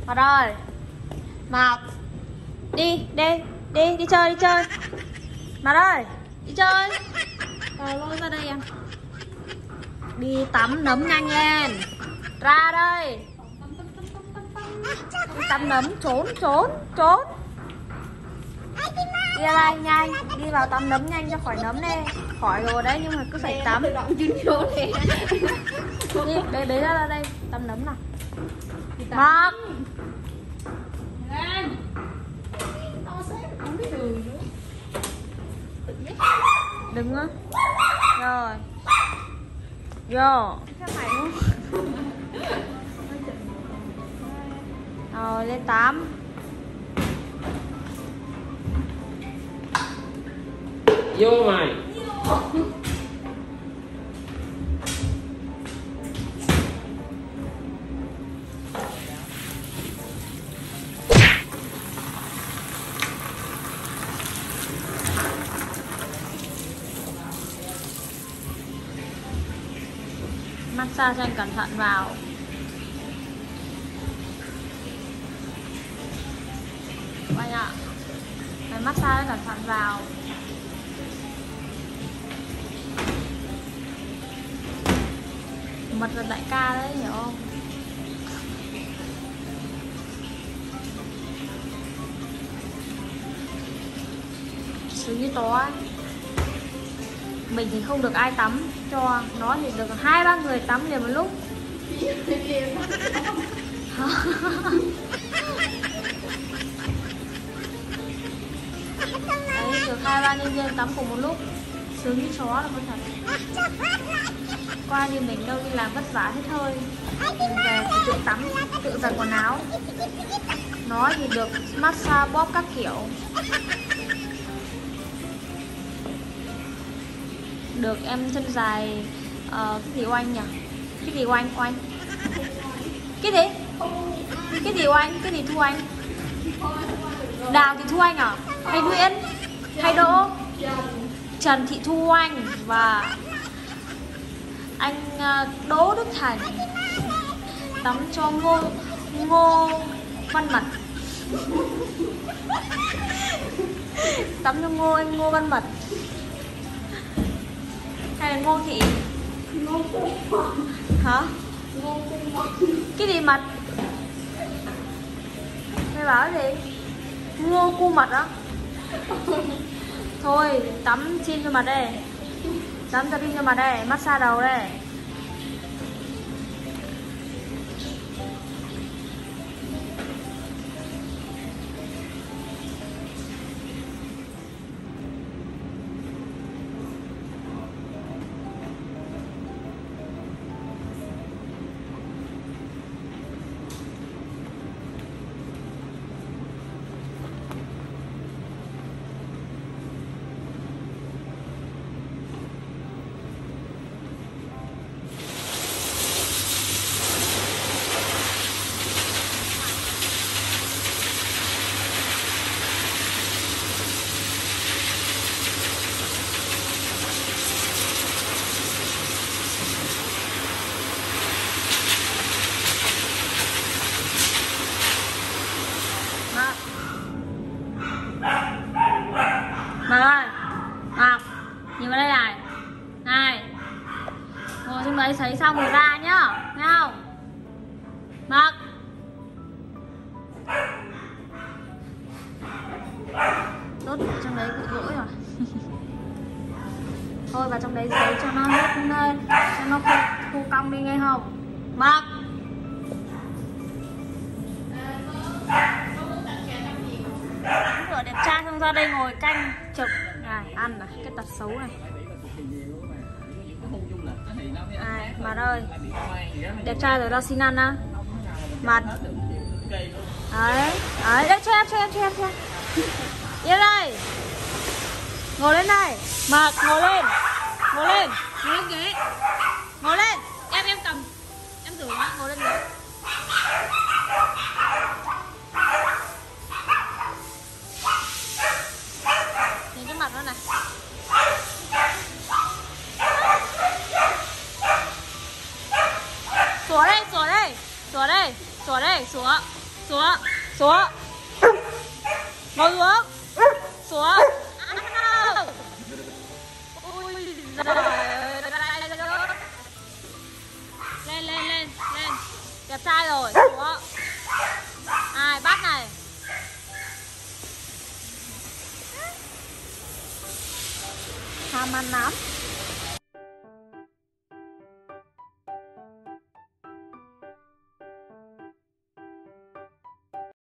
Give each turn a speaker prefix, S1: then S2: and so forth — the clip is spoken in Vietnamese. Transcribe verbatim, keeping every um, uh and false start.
S1: Mặt ơi, Mặt, đi, đi, đi, đi chơi, đi chơi. Mặt ơi, đi chơi. Rồi lôi ra đây em. Đi tắm nấm nhanh lên. Ra đây. Đi tắm nấm, trốn, trốn, trốn. Đi ra đây nhanh, đi vào tắm nấm nhanh cho khỏi nấm đi. Khỏi rồi đấy nhưng mà cứ phải tắm. Đi, đấy, đấy ra đây, tắm nấm nào. Mặt. Đừng á. Rồi. Vô. Rồi lên tắm.
S2: Vô mày.
S1: Massage cho anh cẩn thận vào. Anh ạ, phải massage cho cẩn thận vào. Mật là đại ca đấy, hiểu không? Sướng như to ấy. Mình thì không được ai tắm cho, nó thì được hai ba người tắm liền một lúc. Đấy, được hai ba nhân viên tắm cùng một lúc. Sướng như chó là con thật. Qua như mình đâu đi làm vất vả hết thôi. Mình về thì tự tắm, tự giặt quần áo. Nó thì được massage bóp các kiểu. Được em chân dài uh, cái gì oanh nhỉ? Cái gì oanh oanh? Cái gì? Cái gì oanh? Cái gì Thu Anh? Đào Thị Thu Anh à? Hay Nguyễn? Hay Đỗ? Trần Thị Thu Anh và anh uh, Đỗ Đức Thành tắm cho Ngô Ngô Văn Mật. Tắm cho Ngô anh Ngô Văn Mật. Hay là Ngô Thị? Ngô Cung Mật. Hả? Ngô Cung Mật. Cái gì mật? Mày bảo cái gì? Ngô Cung Mật á? Thôi tắm xin cho mặt đây. Tắm cho pin cho mặt đây, massage đầu đây. Mạc ơi, Mạc, nhìn vào đây này. Này, ngồi trong đấy sấy xong rồi ra nhá, nghe không? Mạc. Đốt trong đấy bị lỗi rồi. Thôi vào trong đấy sấy cho nó hết nơi, cho nó khô, khô cong đi nghe không? Mạc. Rửa đẹp trai xong ra đây ngồi canh chụp này, ăn này, cái tật xấu này. À, Mặt ơi, đẹp trai rồi, tao xin ăn á. Mặt. Đấy, đấy, đấy, cho em, cho em, cho em, cho em. Yên đây. Ngồi lên đây. Mặt, ngồi lên. Ngồi lên. Ngồi lên ghế. Ngồi lên. Em, em cầm. Em thử nhá, ngồi lên ghế. Nhìn cái mặt nó này. Sủa đây, sủa đây. Sủa đây, sủa đây, sủa. Xuống. Xuống. Ngồi xuống. Xuống. À, ui giời. Lên lên lên lên. Đẹp trai rồi. Xuống. Ai bắt này. Tham ăn lắm.